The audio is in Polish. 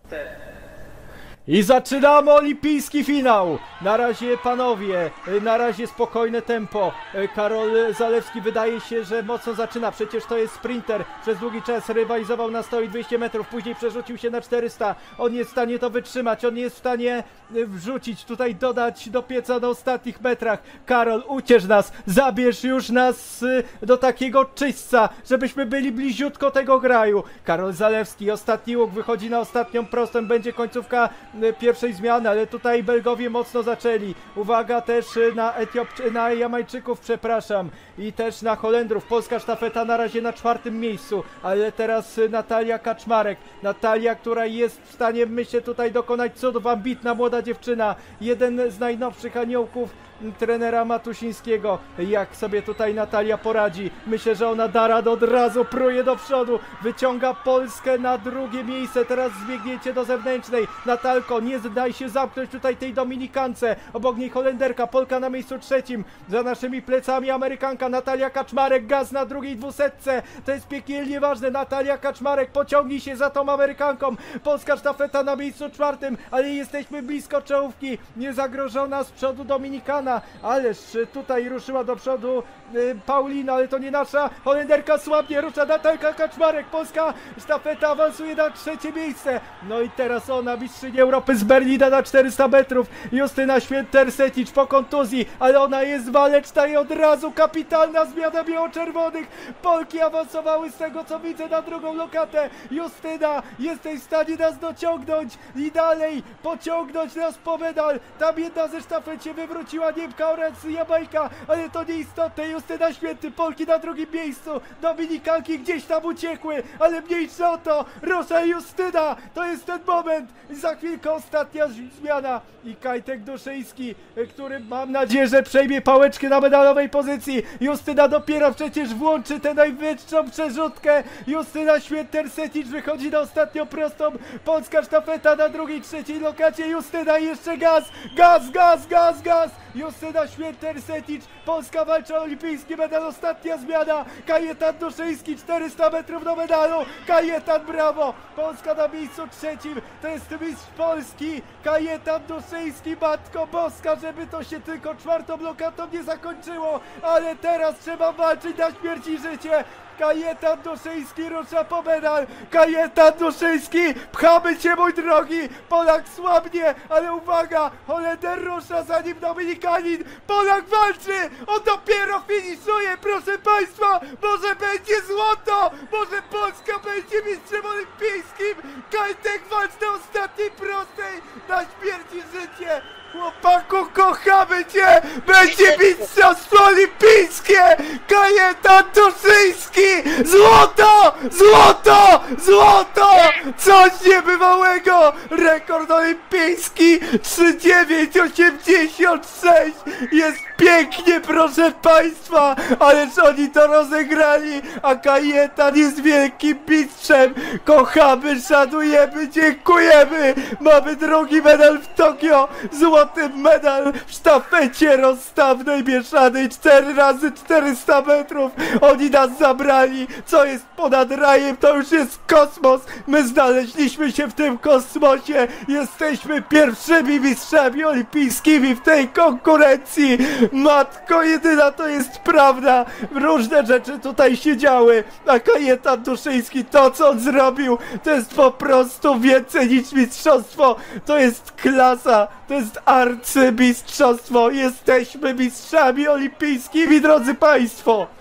I zaczynamy olimpijski finał. Na razie panowie, na razie spokojne tempo. Karol Zalewski wydaje się, że mocno zaczyna. Przecież to jest sprinter. Przez długi czas rywalizował na 100 i 200 metrów. Później przerzucił się na 400. On jest w stanie to wytrzymać. On jest w stanie wrzucić, tutaj dodać do pieca na ostatnich metrach. Karol, uciesz nas. Zabierz już nas do takiego czyśćca, żebyśmy byli bliziutko tego graju. Karol Zalewski, ostatni łuk, wychodzi na ostatnią prostą. Będzie końcówka pierwszej zmiany, ale tutaj Belgowie mocno zaczęli. Uwaga też na Jamajczyków, przepraszam, i też na Holendrów. Polska sztafeta na razie na 4. miejscu, ale teraz Natalia Kaczmarek. Natalia, która jest w stanie, myślę, tutaj dokonać cudów. Ambitna młoda dziewczyna, jeden z najnowszych aniołków trenera Matusińskiego. Jak sobie tutaj Natalia poradzi? Myślę, że ona da radę, od razu pruje do przodu, wyciąga Polskę na 2. miejsce. Teraz zbiegnięcie do zewnętrznej. Natalko, nie daj się zamknąć tutaj tej Dominikance. Obok niej Holenderka, Polka na miejscu 3. Za naszymi plecami Amerykanka Natalia Kaczmarek, gaz na 2. 200. To jest piekielnie ważne. Natalia Kaczmarek, pociągnij się za tą Amerykanką. Polska sztafeta na miejscu 4, ale jesteśmy blisko czołówki. Niezagrożona z przodu Dominikana. Ależ tutaj ruszyła do przodu Paulina, ale to nie nasza. Holenderka słabnie rusza. Natalka Kaczmarek. Polska sztafeta awansuje na 3. miejsce. No i teraz ona, mistrzyni Europy z Berlina na 400 metrów. Justyna Święter-Setic po kontuzji, ale ona jest waleczna i od razu kapitalna zmiana biało-czerwonych. Polki awansowały, z tego co widzę, na 2. lokatę. Justyna, jesteś w stanie nas dociągnąć i dalej pociągnąć nas po medal. Tam jedna ze sztafecie wywróciła Niemka oraz Jamajka, ale to nieistotne. Justyna Święty, Polki na 2. miejscu. Dominikanki gdzieś tam uciekły, ale mniejsza o to. Rusza Justyna, to jest ten moment. Za chwilkę ostatnia zmiana i Kajtek Duszyński, który, mam nadzieję, że przejmie pałeczkę na medalowej pozycji. Justyna dopiero przecież włączy tę najwyższą przerzutkę. Justyna Święter-Setic wychodzi na ostatnią prostą. Polska sztafeta na 2. 3. lokacie. Justyna, jeszcze gaz, gaz, gaz, gaz, gaz. Justyna Święter-Setic, Polska walczy o olimpijski medal, ostatnia zmiana. Kajetan Duszyński, 400 metrów do medalu. Kajetan, brawo. Polska na miejscu 3. To jest mistrz Polski. Kajetan Duszyński, Matko Boska, żeby to się tylko 4. lokatą nie zakończyło. Ale teraz trzeba walczyć na śmierć i życie. Kajetan Duszyński rusza po medal. Kajetan Duszyński, pchamy cię, mój drogi. Polak słabnie, ale uwaga, Holender rusza, za nim Dominikanin. Polak walczy, on dopiero finiszuje, proszę państwa. Może będzie złoto, może Polska będzie mistrzem olimpijskim. Kajtek walczy na ostatniej prostej, na śmierć i życie. Chłopaku, kochamy cię! Będzie mistrzostwo olimpijskie! Kajetan Duszyński! Złoto! Złoto! Złoto! Coś niebywałego! Rekord olimpijski 3,986! Jest pięknie, proszę państwa! Ależ oni to rozegrali! A Kajetan jest wielkim mistrzem! Kochamy, szanujemy, dziękujemy! Mamy 2. medal w Tokio! Złoty medal w sztafecie rozstawnej mieszanej 4x400 metrów. Oni nas zabrali. Co jest ponad rajem, to już jest kosmos. My znaleźliśmy się w tym kosmosie. Jesteśmy pierwszymi mistrzami olimpijskimi w tej konkurencji. Matko jedyna, to jest prawda. Różne rzeczy tutaj się działy. A Kajetan Duszyński, to co on zrobił, to jest po prostu więcej niż mistrzostwo. To jest klasa. To jest arcymistrzostwo. Jesteśmy mistrzami olimpijskimi, drodzy państwo.